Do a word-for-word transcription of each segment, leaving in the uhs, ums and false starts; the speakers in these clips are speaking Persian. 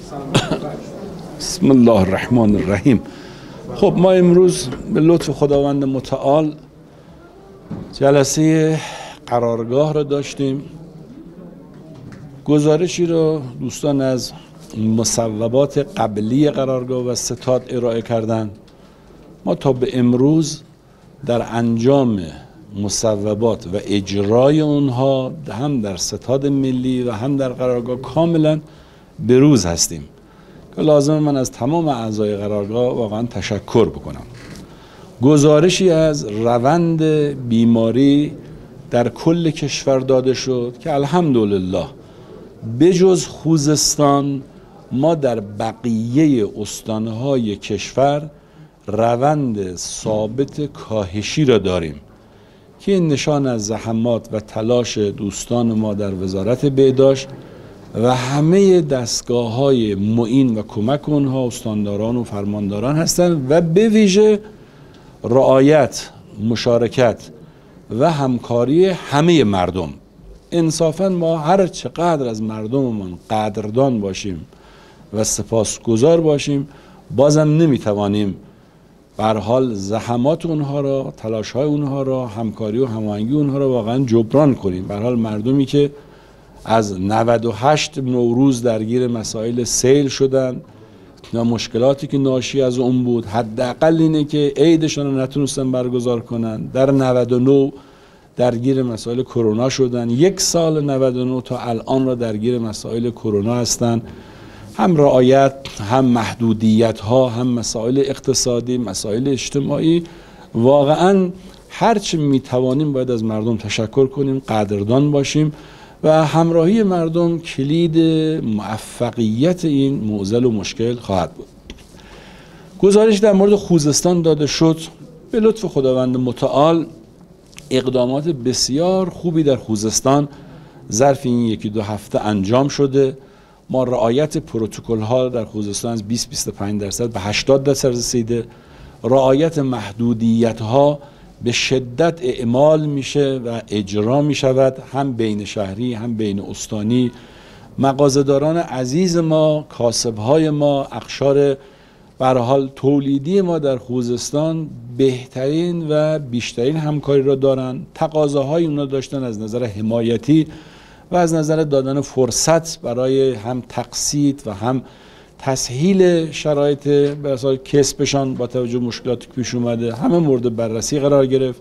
بسم الله الرحمن الرحیم. خب ما امروز به لطف خداوند متعال جلسه قرارگاه را داشتیم. گزارشی رو دوستان از مصوبات قبلی قرارگاه و ستاد ارائه کردند. ما تا به امروز در انجام مصوبات و اجرای اونها هم در ستاد ملی و هم در قرارگاه کاملا بروز هستیم که لازم من از تمام اعضای قرارگاه واقعا تشکر بکنم. گزارشی از روند بیماری در کل کشور داده شد که الحمدلله بجز خوزستان ما در بقیه استانهای کشور روند ثابت کاهشی را داریم که این نشان از زحمات و تلاش دوستان ما در وزارت بهداشت و همه دستگاه‌های معین و کمک اونها استانداران و فرمانداران هستند و به ویژه رعایت، مشارکت و همکاری همه مردم. انصافاً ما هر چقدر از مردممون قدردان باشیم و سپاسگزار باشیم بازم نمیتوانیم به هر حال زحمات اونها را، تلاش‌های اونها را، همکاری و هماهنگی اونها را واقعا جبران کنیم. به هر حال مردمی که از نود و هشت نوروز درگیر مسائل سیل شدن و مشکلاتی که ناشی از اون بود، حداقل اینه که عیدشون رو نتونستن برگزار کنن. در نود و نه درگیر مسائل کرونا شدن، یک سال نود و نه تا الان را درگیر مسائل کرونا هستن. هم رعایت، هم محدودیت ها، هم مسائل اقتصادی، مسائل اجتماعی. واقعا هرچه میتوانیم باید از مردم تشکر کنیم، قدردان باشیم و همراهی مردم کلید موفقیت این معضل و مشکل خواهد بود. گزارش در مورد خوزستان داده شد. به لطف خداوند متعال اقدامات بسیار خوبی در خوزستان ظرف این یکی دو هفته انجام شده. ما رعایت پروتکل ها در خوزستان از بیست تا بیست و پنج درصد به هشتاد درصد رسیده. رعایت محدودیت ها به شدت اعمال میشه و اجرا میشود، هم بین شهری هم بین استانی. مغازه‌داران عزیز ما، کاسب‌های ما، اقشار به هر حال تولیدی ما در خوزستان بهترین و بیشترین همکاری را دارن. تقاضاهای اونا داشتن از نظر حمایتی و از نظر دادن فرصت برای هم تقسیط و هم تسهیل شرایط به اساس کسبشان با توجه به مشکلاتی که پیش اومده همه مورد بررسی قرار گرفت.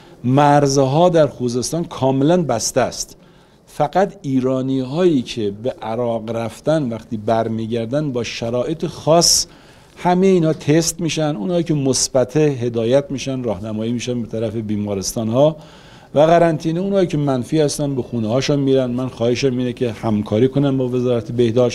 مرزها در خوزستان کاملا بسته است. فقط ایرانی هایی که به عراق رفتن وقتی برمیگردن با شرایط خاص همه اینا تست میشن. اونایی که مثبت هدایت میشن، راهنمایی میشن به طرف بیمارستان ها و قرنطینه. اونایی که منفی هستن به خونه هاشون میرن. من خواهشم اینه که همکاری کنن با وزارت بهداشت.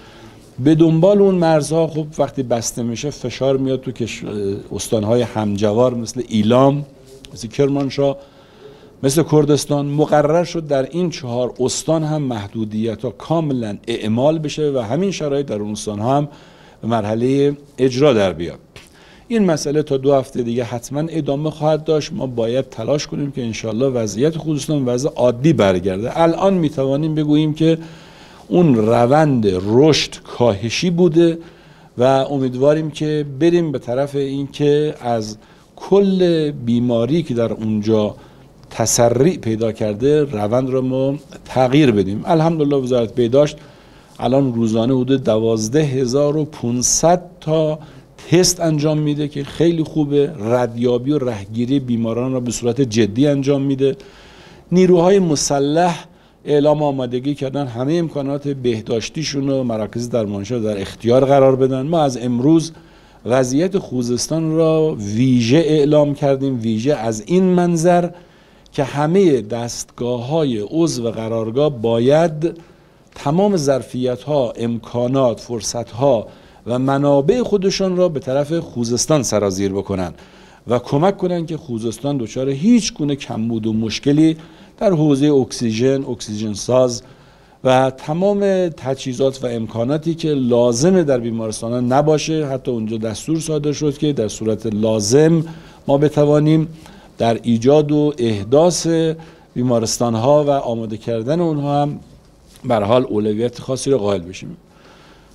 به دنبال اون مرزها خب وقتی بسته میشه فشار میاد تو که استانهای همجوار مثل ایلام، مثل کرمانشاه، مثل کردستان. مقرر شد در این چهار استان هم محدودیت ها کاملا اعمال بشه و همین شرایط در اون استان هم به مرحله اجرا در بیاد. این مسئله تا دو هفته دیگه حتما ادامه خواهد داشت. ما باید تلاش کنیم که انشالله وضعیت خوزستان وضع عادی برگرده. الان میتوانیم بگوییم که اون روند رشد کاهشی بوده و امیدواریم که بریم به طرف این که از کل بیماری که در اونجا تسریع پیدا کرده روند رو ما تغییر بدیم. الحمدلله وزارت بهداشت الان روزانه حدود دوازده هزار و پانصد تا تست انجام میده که خیلی خوبه. ردیابی و رهگیری بیماران را به صورت جدی انجام میده. نیروهای مسلح اعلام آمادگی کردن همه امکانات بهداشتیشون و مراکز درمانشاه در اختیار قرار بدن. ما از امروز وضعیت خوزستان را ویژه اعلام کردیم، ویژه از این منظر که همه دستگاه‌های عضو قرارگاه باید تمام ظرفیت‌ها، امکانات، فرصت‌ها و منابع خودشان را به طرف خوزستان سرازیر بکنن و کمک کنن که خوزستان دچار هیچ گونه کمبود و مشکلی در حوزه اکسیژن، اکسیژن ساز و تمام تجهیزات و امکاناتی که لازمه در بیمارستان نباشه. حتی اونجا دستور صادر شد که در صورت لازم ما بتوانیم در ایجاد و احداث بیمارستان ها و آماده کردن اونها هم به هر حال اولویت خاصی رو قائل بشیم.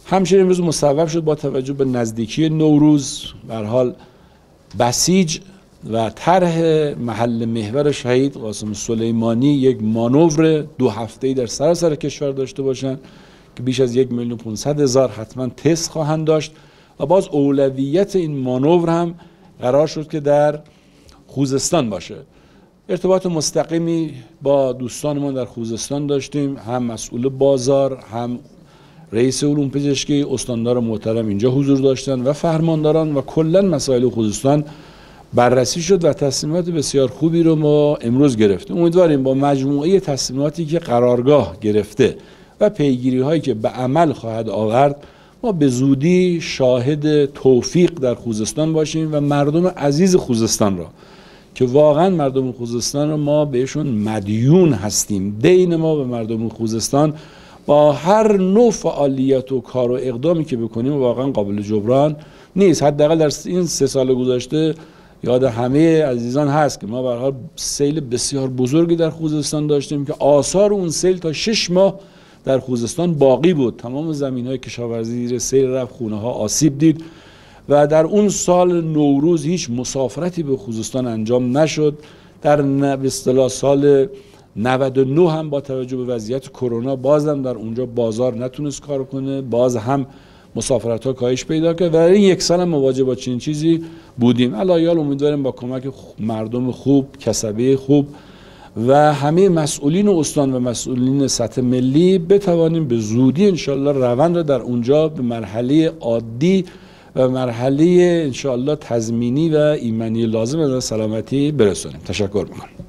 همچنین امروز مصوب شد با توجه به نزدیکی نوروز، به هر حال بسیج و طرح محل محور شهید قاسم سلیمانی یک مانور دو هفته‌ای در سراسر کشور داشته باشند که بیش از یک میلیون پانصد هزار حتما تست خواهند داشت و باز اولویت این مانور هم قرار شد که در خوزستان باشه. ارتباط مستقیمی با دوستانمون در خوزستان داشتیم، هم مسئول بازار، هم رئیس علوم پزشکی، استاندار محترم اینجا حضور داشتن و فرمانداران و کلا مسائل خوزستان بررسی شد و تصمیمات بسیار خوبی رو ما امروز گرفتیم. امیدواریم با مجموعه تصمیماتی که قرارگاه گرفته و پیگیری هایی که به عمل خواهد آورد ما به زودی شاهد توفیق در خوزستان باشیم و مردم عزیز خوزستان را که واقعا مردم خوزستان را ما بهشون مدیون هستیم، دین ما به مردم خوزستان با هر نوع فعالیت و کار و اقدامی که بکنیم واقعا قابل جبران نیست. حداقل در این سه سال گذشته یاد همه عزیزان هست که ما به هر حال سیل بسیار بزرگی در خوزستان داشتیم که آثار اون سیل تا شش ماه در خوزستان باقی بود. تمام زمین‌های کشاورزی زیر سیل رفت، خونه‌ها آسیب دید و در اون سال نوروز هیچ مسافرتی به خوزستان انجام نشد. در به اصطلاح سال نود و نه هم با توجه به وضعیت کرونا بازم در اونجا بازار نتونست کار کنه، باز هم مسافرت ها کاهش پیدا کرد و در این یک سال هم مواجه با چنین چیزی بودیم. الایال امیدواریم با کمک مردم خوب، کسبه خوب و همه مسئولین و استان و مسئولین سطح ملی بتوانیم به زودی انشالله روند را در اونجا به مرحله عادی و مرحله انشالله تضمینی و ایمنی لازم از سلامتی برسونیم. تشکر میکنم.